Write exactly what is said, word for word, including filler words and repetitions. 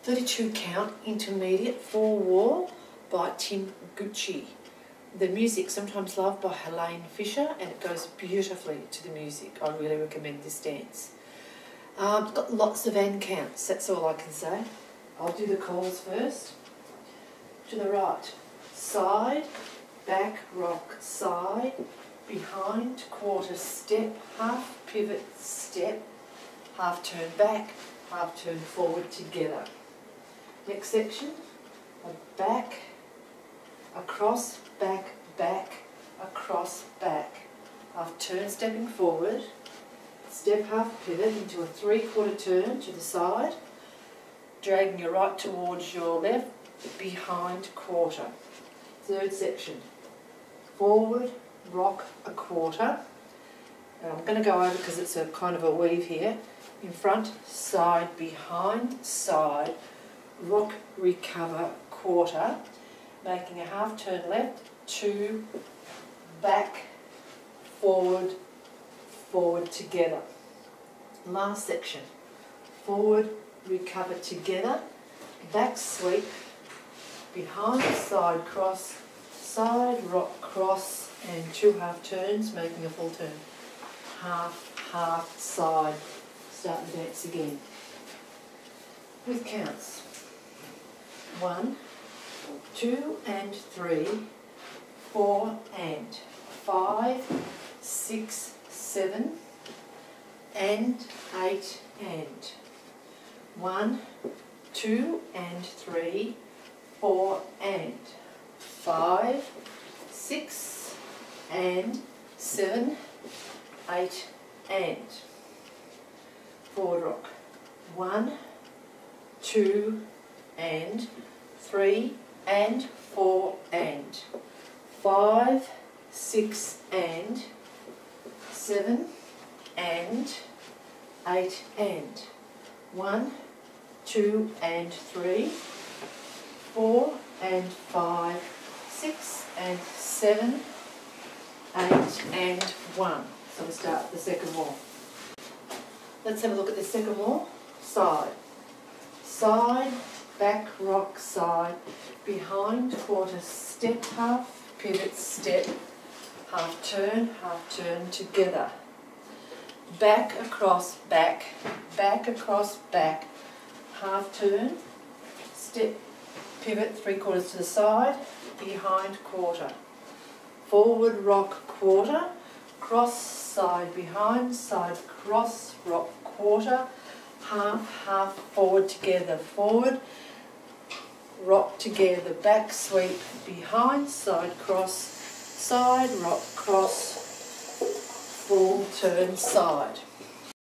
thirty-two count intermediate four wall by Tim Gucci. The music Sometimes Loved by Helene Fisher, and it goes beautifully to the music. I really recommend this dance. Um, it's got lots of end counts, that's all I can say. I'll do the calls first. To the right, side, back, rock, side, behind, quarter, step, half, pivot, step, half turn back, half turn forward together. Next section, a back, across, back, back, across, back, half turn stepping forward, step half pivot into a three quarter turn to the side, dragging your right towards your left, behind quarter. Third section, forward, rock a quarter. And I'm going to go over because it's a kind of a weave here. In front, side, behind, side, rock, recover, quarter, making a half turn left, two, back, forward, forward together. Last section, forward, recover together, back sweep, behind, side cross, side, rock, cross, and two half turns, making a full turn. Half, half, side. Start the dance again. With counts. One, two and three, four and five, six, seven, and eight and. One, two and three, four and five, six and seven, eight and. Forward rock. One, two and three and four and five, six and seven and eight and. One, two and three, four and five, six and seven, eight and one. So we start the second wall. Let's have a look at the second wall. Side. Side, back, rock, side, behind, quarter, step, half, pivot, step, half turn, half turn together. Back, across, back, back, across, back, half turn, step, pivot, three quarters to the side, behind, quarter. Forward, rock, quarter, cross, side, behind, side, cross, rock, quarter, half, half, forward together, forward, rock together, back sweep, behind, side, cross, side, rock, cross, full turn, side.